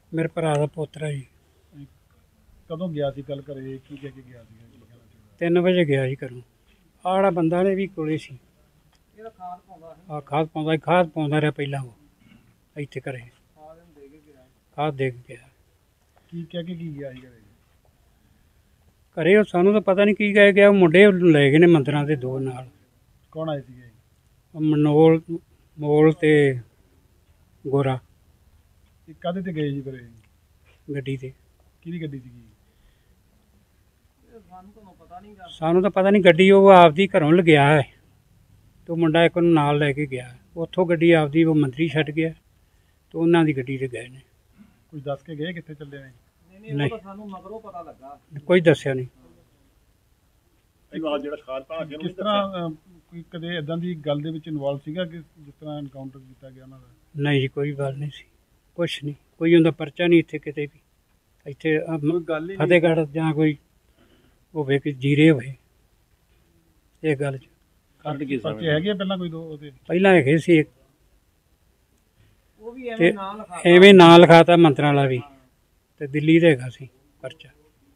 मेरे भरा दा पोतरा जी। कदों गया सी कल घरे की कह के गया सी? 3 ਵਜੇ ਗਿਆ ਜੀ ਘਰੋਂ। ਆਹ ਜਿਹੜਾ ਬੰਦਾ ਨੇ ਵੀ ਕੋਲੇ ਸੀ, ਖਾਦ ਪਾਉਂਦਾ ਰਿਹਾ ਪਹਿਲਾਂ। ਉਹ ਇੱਥੇ ਘਰੇ ਖਾਦ ਦੇ ਕੇ ਗਿਆ। की कह के की गया सी घरे? ਘਰੇ ਉਹ ਸਾਨੂੰ ਤਾਂ ਪਤਾ ਨਹੀਂ ਕੀ ਕਹਿ ਗਿਆ। ਉਹ ਮੁੰਡੇ ਲੈ ਗਏ ਨੇ ਮੰਦਰਾਂ ਦੇ 2 ਨਾਲ। कौन आए थे? ਮਨੋਲ ਮੋਲ ਤੇ ਗੋਰਾ कादे ते गए जी घरे? ਗੱਡੀ ਤੇ। किहदी गड्डी सी? ਸਾਨੂੰ ਤਾਂ ਪਤਾ ਨਹੀਂ। ਗੱਡੀ ਉਹ ਆਪਦੀ ਘਰੋਂ ਲਗਿਆ ਹੈ ਤੇ ਉਹ ਮੁੰਡਾ ਇੱਕ ਨੂੰ ਨਾਲ ਲੈ ਕੇ ਗਿਆ। ਉੱਥੋਂ ਗੱਡੀ ਆਪਦੀ ਉਹ ਮੰਤਰੀ ਛੱਡ ਗਿਆ ਤੇ ਉਹਨਾਂ ਦੀ ਗੱਡੀ ਤੇ ਗਏ ਨੇ। कुछ दस के गए कितने चले ने? ਨਹੀਂ, ਕੋਈ ਦੱਸਿਆ ਨਹੀਂ। किस तरह कोई कदे इदां दी गल दे विच इन्वॉल्व सीगा कि जिस तरह एनकाउंटर किया गया उन्हां दा? ਨਹੀਂ ਜੀ, ਕੋਈ ਗੱਲ ਨਹੀਂ ਸੀ। ਕੁਛ ਨਹੀਂ, ਕੋਈ ਉਹਦਾ ਪਰਚਾ ਨਹੀਂ ਇੱਥੇ ਕਿਤੇ ਵੀ। ਇੱਥੇ ਫਤਿਹਗੜ੍ਹ ਜਾਂ ਕੋਈ ਹੋਵੇ ਕਿ ਜੀਰੇ ਹੋਵੇ ਇਹ ਗੱਲ 'ਚ। पर्चे हैगे पहला कोई दो ओदे? ਪਹਿਲਾਂ ਹੈਗੇ ਸੀ ਇੱਕ, ਤੇ ਐਵੇਂ ਨਾਂ ਲਿਖਾਤਾ ਮੰਤਰਾਂ ਵਾਲਾ ਵੀ, ਤੇ ਦਿੱਲੀ ਦਾ ਹੈਗਾ ਸੀ ਪਰਚਾ।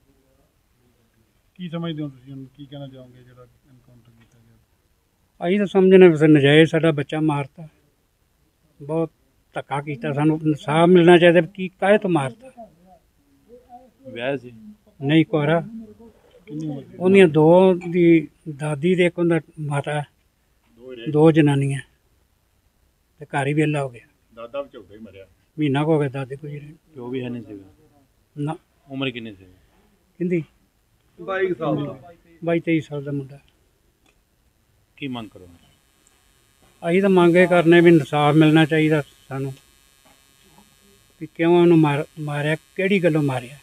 की समझदे हो तुसीं हुण की कहना चाहोगे जेहड़ा एनकाउंटर किया गया? ਅਸੀਂ ਤਾਂ ਸਮਝਣੇ ਬਸ ਨਜਾਇਜ਼ ਸਾਡਾ ਬੱਚਾ ਮਾਰਤਾ। ਬਹੁਤ ਧੱਕਾ ਕੀਤਾ। ਸਾਨੂੰ ਇਨਸਾਫ ਮਿਲਣਾ ਚਾਹੀਦਾ। ਕੀ ਕਾਹਦੇ ਤੋਂ ਮਾਰਤਾ? ਵਿਆਹ ਸੀ? ਨਹੀਂ, ਕੁਆਰਾ। किन्नी उम्र दी? ਉਹਦੀਆਂ 2 ਦੀ ਦਾਦੀ ਤੇ ਇੱਕ ਉਹਦਾ ਮਾਤਾ, 2 ਜਨਾਨੀਆਂ, ਤੇ ਘਰ ਹੀ ਵਿਹਲਾ ਹੋ ਗਿਆ। ਦਾਦਾ ਵੀ ਝੋਟਾ ਹੀ ਮਰਿਆ। ਮਹੀਨਾ ਕੁ ਹੋ ਗਿਆ ਦਾਦੇ ਕੋਈ ਰਹੇ ਪਿਓ ਵੀ ਹੈ ਨਹੀਂ ਸੀਗਾ? ਨਾ। ਉਮਰ ਕਿੰਨੀ ਸੀ? ਕਹਿੰਦੀ 22 साल 22-23 ਸਾਲ ਦਾ ਮੁੰਡਾ। ਕੀ ਮੰਗ ਕਰੋ? ਅਸੀਂ ਤਾਂ ਮੰਗੇ ਕਰਨੇ ਵੀ ਇਨਸਾਫ ਮਿਲਣਾ ਚਾਹੀਦਾ ਸਾਨੂੰ, ਵੀ ਕਿਉਂ ਉਹਨੂੰ ਮਾਰਿਆ, ਕਿਹੜੀ ਗੱਲੋਂ ਮਾਰਿਆ।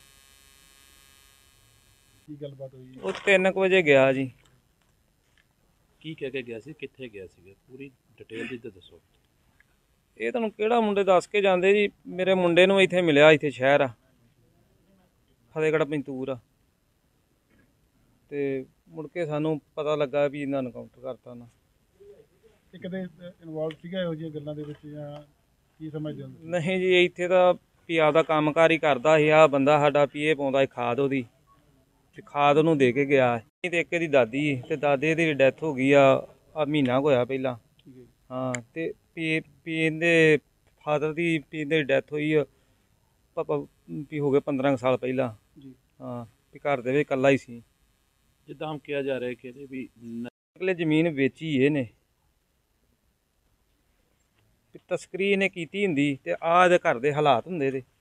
की गलबात हुई? ਉਹ 3 ਵਜੇ ਗਿਆ ਜੀ। ਕੀ ਕਹਿ ਕੇ ਗਿਆ ਸੀ? ਕਿੱਥੇ ਗਿਆ ਸੀਗਾ? ਪੂਰੀ ਡਿਟੇਲ ਦੀ ਤਾਂ ਦੱਸੋ। ਇਹ ਤੁਹਾਨੂੰ ਕਿਹੜਾ ਮੁੰਡੇ ਦੱਸ ਕੇ ਜਾਂਦੇ ਜੀ? ਮੇਰੇ ਮੁੰਡੇ ਨੂੰ ਇੱਥੇ ਮਿਲਿਆ, ਇੱਥੇ ਸ਼ਹਿਰ ਆ ਫਤਿਹਗੜ੍ਹ ਪੰਤੂਰ ਆ, ਤੇ ਮੁੜ ਕੇ ਸਾਨੂੰ ਪਤਾ ਲੱਗਾ ਵੀ ਇਹਨਾਂ ਐਨਕਾਊਂਟਰ ਕਰਤਾ ਨਾ। ਇਹ ਕਦੇ ਇਨਵੋਲਵ ਸੀਗਾ ਇਹੋ ਜਿਹੀਆਂ ਗੱਲਾਂ ਦੇ ਵਿੱਚ ਜਾਂ ਕੀ ਸਮਝਦੇ ਹੋ? ਨਹੀਂ ਜੀ, ਇੱਥੇ ਤਾਂ ਵੀ ਆਪਦਾ ਕੰਮਕਾਰ ਹੀ ਕਰਦਾ ਸੀ। ਆਹ ਬੰਦਾ ਸਾਡਾ ਪੀਏ ਪਾਉਂਦਾ ਸੀ ਖਾਦ ਉਹਦੀ, ਤੇ ਖਾਦ ਉਹਨੂੰ ਦੇ ਕੇ ਗਿਆ। ਤੇ ਇੱਕ ਇਹਦੀ ਦਾਦੀ ਤੇ ਦਾਦੇ ਦੀ ਡੈਥ ਹੋ ਗਈ ਆ ਮਹੀਨਾ ਕੁ ਹੋਇਆ ਪਹਿਲਾਂ। ਹਾਂ, ਤੇ ਪੀਣ ਦੇ ਫਾਦਰ ਦੀ ਡੈਥ ਹੋਈ ਆ ਪਾਪਾ ਵੀ ਹੋ ਗਏ 15 ਸਾਲ ਪਹਿਲਾਂ। ਹਾਂ, ਵੀ ਘਰ ਦੇ ਵਿੱਚ ਇਕੱਲਾ ਹੀ ਸੀ। ਜਿੱਦਾਂ ਕਿਹਾ ਜਾ ਰਿਹਾ ਕਿ ਇਹਦੇ ਵੀ ਅਗਲੇ ਜ਼ਮੀਨ ਵੇਚੀ ਇਹਨੇ, ਤਸਕਰੀ ਇਹਨੇ ਕੀਤੀ ਹੁੰਦੀ ਤੇ ਆਹ ਇਹਦੇ ਘਰ ਦੇ ਹਾਲਾਤ ਹੁੰਦੇ ਤੇ।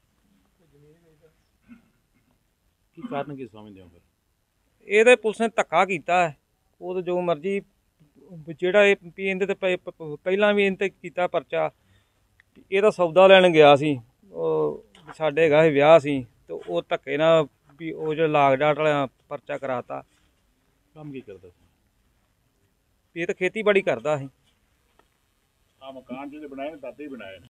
ਕੀ ਕਾਰਨ ਕੀ ਸਮਝਦੇ ਹੋ ਫਿਰ? ਇਹਦੇ ਪੁਲਿਸ ਨੇ ਧੱਕਾ ਕੀਤਾ ਹੈ। ਉਹ ਤਾਂ ਜੋ ਮਰਜ਼ੀ, ਜਿਹੜਾ ਇਹ ਵੀ ਇਹਦੇ ਤੇ ਪਹਿਲਾਂ ਵੀ ਇਹਦੇ ਤੇ ਕੀਤਾ ਪਰਚਾ। ਇਹਦਾ ਸੌਦਾ ਲੈਣ ਗਿਆ ਸੀ, ਉਹ ਸਾਡੇ ਹੈਗਾ ਸੀ ਵਿਆਹ ਸੀ, ਤੇ ਉਹ ਧੱਕੇ ਨਾਲ ਵੀ ਉਹ ਜਿਹੜਾ ਲਾਗ ਡਾਟ ਵਾਲਾ ਪਰਚਾ ਕਰਾਤਾ। ਕੰਮ ਕੀ ਕਰਦਾ ਸੀ? ਇਹ ਤਾਂ ਖੇਤੀਬਾੜੀ ਕਰਦਾ ਸੀ। ਆ ਮਕਾਨ ਜਿਹੜੇ ਬਣਾਏ ਨੇ ਦਾਦੇ ਹੀ ਬਣਾਏ ਨੇ।